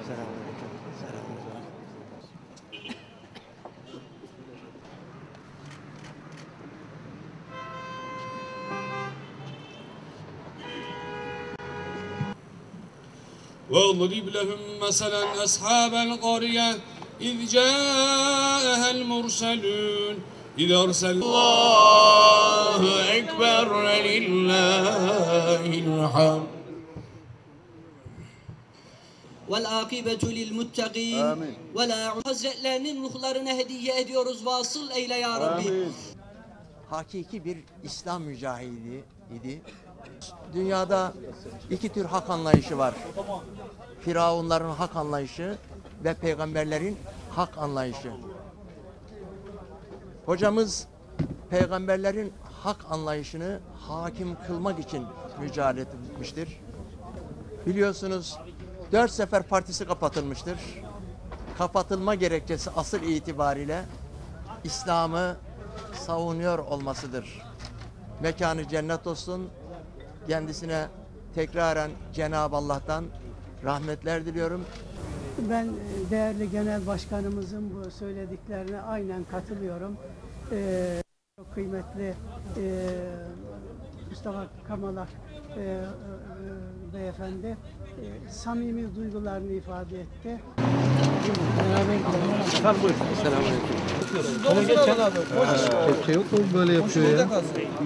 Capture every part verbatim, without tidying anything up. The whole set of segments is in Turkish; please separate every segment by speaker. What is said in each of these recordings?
Speaker 1: Selamünaleyküm. Selamünaleyküm.
Speaker 2: واضرب لهم مثلا أصحاب القرية إذ جاءها المرسلون إذ أرسل الله أكبر لله الحمد
Speaker 3: وَالْاَاقِبَةُ لِلْمُتَّقِينَ وَلَا Hazretlerinin ruhlarına hediye ediyoruz. Vasıl eyle ya Rabbi.
Speaker 1: Amin. Hakiki bir İslam mücahidi idi. Dünyada iki tür hak anlayışı var. Firavunların hak anlayışı ve peygamberlerin hak anlayışı. Hocamız peygamberlerin hak anlayışını hakim kılmak için mücadele etmiştir. Biliyorsunuz dört sefer partisi kapatılmıştır. Kapatılma gerekçesi asıl itibariyle İslam'ı savunuyor olmasıdır. Mekanı cennet olsun. Kendisine tekraren Cenab-ı Allah'tan rahmetler diliyorum.
Speaker 4: Ben değerli genel başkanımızın bu söylediklerine aynen katılıyorum. Ee, çok kıymetli e, Mustafa Kamalak e, e, beyefendi e, samimi duygularını ifade etti.
Speaker 5: Kepçe yok mu böyle yapıyor ya?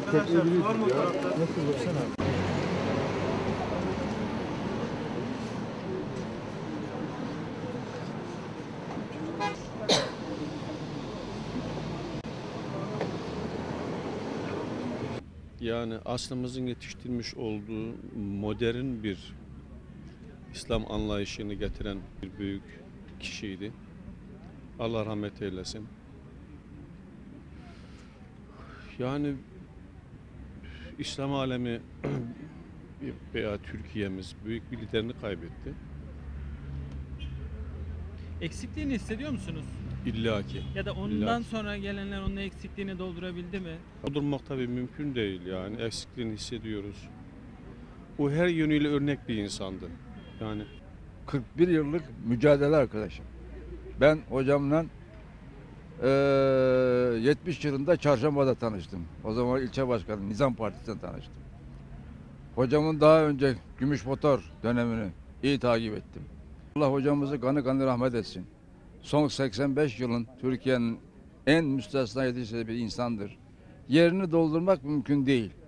Speaker 6: Yani aslımızın yetiştirmiş olduğu modern bir İslam anlayışını getiren bir büyük kişiydi. Allah rahmet eylesin. Yani İslam alemi veya Türkiye'miz büyük bir liderini kaybetti.
Speaker 7: Eksikliğini hissediyor musunuz?
Speaker 6: İlla ki.
Speaker 7: Ya da ondan
Speaker 6: İlla ki.
Speaker 7: sonra gelenler onun eksikliğini doldurabildi mi?
Speaker 6: Doldurmak tabii mümkün değil yani. Eksikliğini hissediyoruz. O her yönüyle örnek bir insandı. Yani
Speaker 5: kırk bir yıllık mücadele arkadaşım. Ben hocamla eee yetmiş yılında Çarşamba'da tanıştım. O zaman ilçe başkanı Nizam Partisi'nden tanıştım. Hocamın daha önce Gümüş Motor dönemini iyi takip ettim. Allah hocamızı kanı kanı rahmet etsin. Son seksen beş yılın Türkiye'nin en müstesna yetiştirdiği bir insandır. Yerini doldurmak mümkün değil.